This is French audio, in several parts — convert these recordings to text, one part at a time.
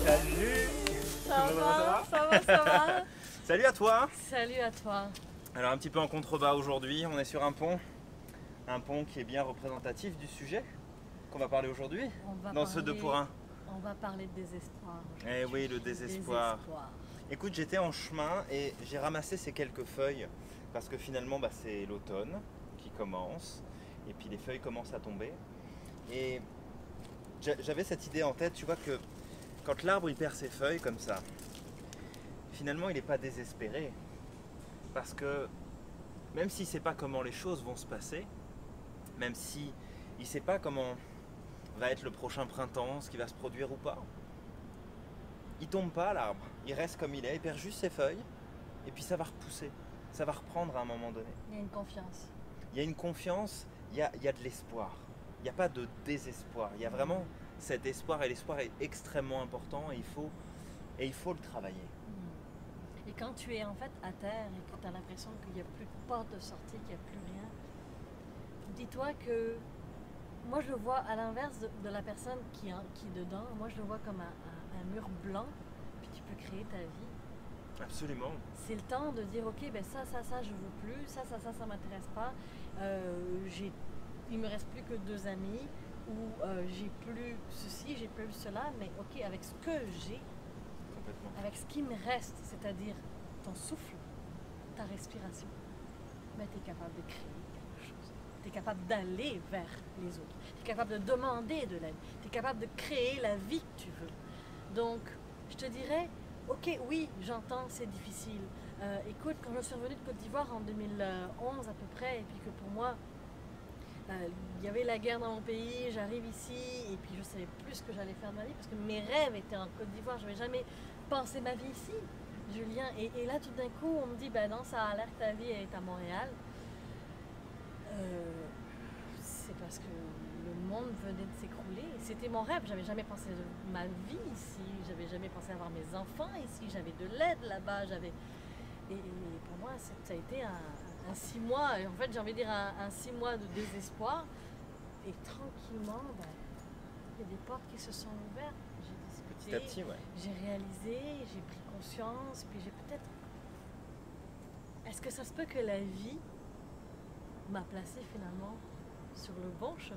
Salut. Ça Comment va, ça va, ça va. Salut à toi. Salut à toi. Alors un petit peu en contrebas aujourd'hui, on est sur un pont qui est bien représentatif du sujet qu'on va parler aujourd'hui dans ce 2 pour 1. On va parler de désespoir aujourd'hui. Eh oui, le désespoir. Écoute, j'étais en chemin et j'ai ramassé ces quelques feuilles parce que finalement c'est l'automne qui commence et puis les feuilles commencent à tomber. Et j'avais cette idée en tête, tu vois, que quand l'arbre il perd ses feuilles comme ça, finalement il n'est pas désespéré. Parce que même s'il ne sait pas comment les choses vont se passer, même s'il ne sait pas comment va être le prochain printemps, ce qui va se produire ou pas, il tombe pas l'arbre, il reste comme il est, il perd juste ses feuilles, et puis ça va repousser, ça va reprendre à un moment donné. Il y a une confiance. Il y a une confiance, il y a de l'espoir, il n'y a pas de désespoir, il y a vraiment cet espoir, et l'espoir est extrêmement important, et il faut le travailler. Et quand tu es en fait à terre et que tu as l'impression qu'il n'y a plus de porte de sortie, qu'il n'y a plus rien, dis-toi que moi je le vois à l'inverse de la personne qui est dedans, moi je le vois comme un mur blanc, puis tu peux créer ta vie. Absolument. C'est le temps de dire ok, ben ça je veux plus, ça m'intéresse pas, il me reste plus que 2 amis, ou j'ai plus ceci, j'ai plus cela, mais ok, avec ce que j'ai, avec ce qui me reste, c'est-à-dire ton souffle, ta respiration, ben, tu es capable de créer quelque chose. Tu es capable d'aller vers les autres. Tu es capable de demander de l'aide. Tu es capable de créer la vie que tu veux. Donc, je te dirais, ok, oui, j'entends, c'est difficile. Écoute, quand je suis revenue de Côte d'Ivoire en 2011 à peu près, et puis que pour moi, il y avait la guerre dans mon pays, j'arrive ici, et puis je ne savais plus ce que j'allais faire de ma vie, parce que mes rêves étaient en Côte d'Ivoire, je n'avais jamais pensé ma vie ici, Julien. Et là, tout d'un coup, on me dit, ben non, ça a l'air que ta vie est à Montréal. C'est parce que le monde venait de s'écrouler. C'était mon rêve, j'avais jamais pensé de ma vie ici, j'avais jamais pensé avoir mes enfants ici, j'avais de l'aide là-bas, et pour moi, ça a été un 6 mois, en fait j'ai envie de dire un 6 mois de désespoir, et tranquillement, il y a des portes qui se sont ouvertes, j'ai discuté, petit à petit, ouais. J'ai réalisé, j'ai pris conscience, puis j'ai peut-être... Est-ce que ça se peut que la vie m'a placé finalement sur le bon chemin?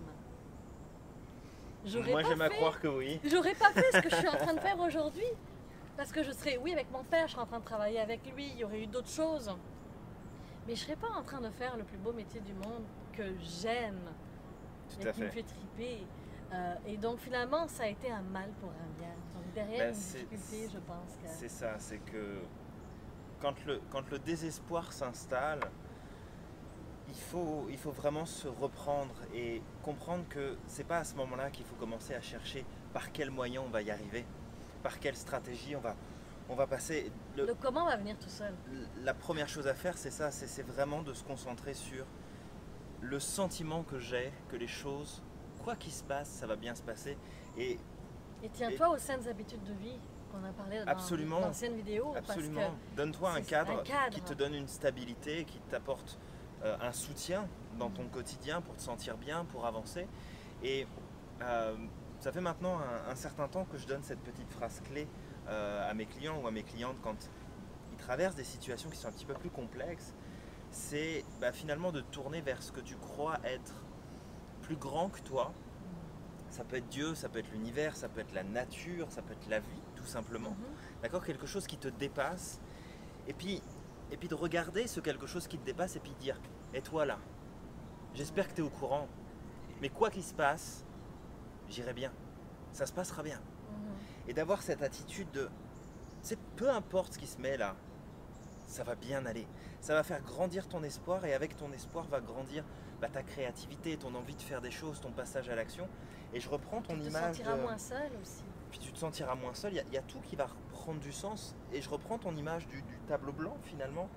Moi j'aime à croire que oui. J'aurais pas fait ce que je suis en train de faire aujourd'hui. Parce que je serais, oui, avec mon père, je serais en train de travailler avec lui, il y aurait eu d'autres choses. Mais je serais pas en train de faire le plus beau métier du monde que j'aime et qui me fait triper. Et donc finalement, ça a été un mal pour un bien. Donc derrière une difficulté, je pense que... C'est ça, c'est que quand le désespoir s'installe, il faut vraiment se reprendre et comprendre que c'est pas à ce moment-là qu'il faut commencer à chercher par quel moyen on va y arriver, par quelle stratégie on va passer. Le comment va venir tout seul. La première chose à faire, c'est ça, c'est vraiment de se concentrer sur le sentiment que j'ai, que les choses, quoi qu'il se passe, ça va bien se passer. Et tiens-toi aux saines habitudes de vie qu'on a parlé dans l'ancienne vidéo. Absolument. Donne-toi un cadre qui te donne une stabilité, qui t'apporte un soutien dans ton quotidien pour te sentir bien, pour avancer. Et ça fait maintenant un certain temps que je donne cette petite phrase clé à mes clients ou à mes clientes quand ils traversent des situations qui sont un petit peu plus complexes. C'est finalement de tourner vers ce que tu crois être plus grand que toi. Ça peut être Dieu, ça peut être l'univers, ça peut être la nature, ça peut être la vie, tout simplement. D'accord, quelque chose qui te dépasse. Et puis de regarder ce quelque chose qui te dépasse et puis de dire, et toi là, j'espère que tu es au courant, mais quoi qu'il se passe, j'irai bien, ça se passera bien. Et d'avoir cette attitude de, peu importe ce qui se met là, ça va bien aller. Ça va faire grandir ton espoir et avec ton espoir va grandir ta créativité, ton envie de faire des choses, ton passage à l'action. Et je reprends ton image. Tu te sentiras moins seul aussi. Puis tu te sentiras moins seul, il y a tout qui va reprendre du sens. Et je reprends ton image du tableau blanc finalement.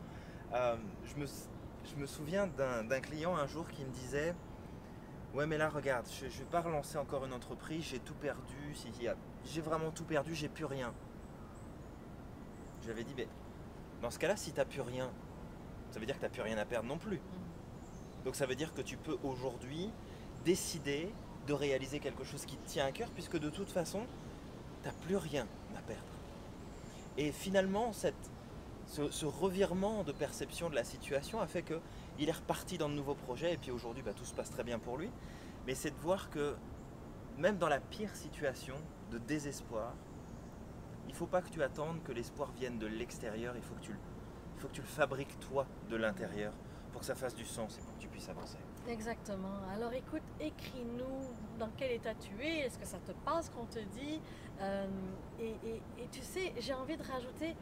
Je me souviens d'un client un jour qui me disait, ouais mais là regarde, je ne vais pas relancer encore une entreprise, j'ai tout perdu, j'ai vraiment tout perdu, j'ai plus rien. J'avais dit, mais dans ce cas-là, si tu n'as plus rien, ça veut dire que tu n'as plus rien à perdre non plus. Donc ça veut dire que tu peux aujourd'hui décider de réaliser quelque chose qui te tient à cœur, puisque de toute façon, tu n'as plus rien à perdre. Et finalement, ce revirement de perception de la situation a fait qu'il est reparti dans de nouveaux projets et puis aujourd'hui tout se passe très bien pour lui. Mais c'est de voir que même dans la pire situation de désespoir, il ne faut pas que tu attendes que l'espoir vienne de l'extérieur, il faut que tu le fabriques toi de l'intérieur pour que ça fasse du sens et pour que tu puisses avancer. Exactement. Alors écoute, écris-nous dans quel état tu es, est-ce que ça te passe qu'on te dit et tu sais, j'ai envie de rajouter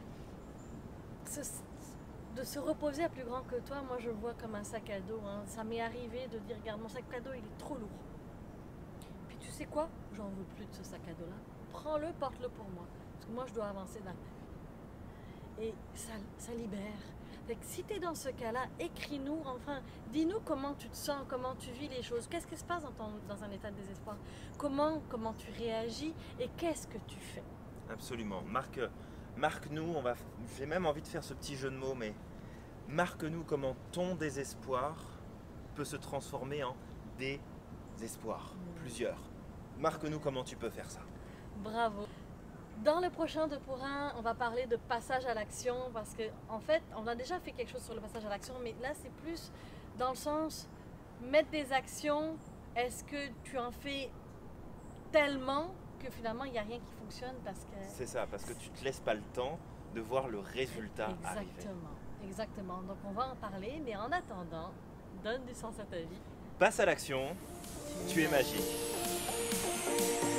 de se reposer à plus grand que toi. Moi je le vois comme un sac à dos, hein. Ça m'est arrivé de dire regarde, mon sac à dos il est trop lourd, puis tu sais quoi, j'en veux plus de ce sac à dos là, prends-le, porte-le pour moi, parce que moi je dois avancer dans ma vie et ça libère. Fait que si tu es dans ce cas-là, écris-nous, enfin, dis-nous comment tu te sens, comment tu vis les choses, qu'est-ce qui se passe dans un état de désespoir, comment tu réagis et qu'est-ce que tu fais. Absolument. Marque-nous, j'ai même envie de faire ce petit jeu de mots, mais marque-nous comment ton désespoir peut se transformer en désespoir. Plusieurs. Marque-nous comment tu peux faire ça. Bravo. Dans le prochain 2 pour 1, on va parler de passage à l'action parce qu'en fait, on a déjà fait quelque chose sur le passage à l'action, mais là, c'est plus dans le sens mettre des actions. Est-ce que tu en fais tellement que finalement, il n'y a rien qui fonctionne parce que... C'est ça, parce que tu ne te laisses pas le temps de voir le résultat arriver. Exactement. Donc, on va en parler, mais en attendant, donne du sens à ta vie. Passe à l'action, tu es magique.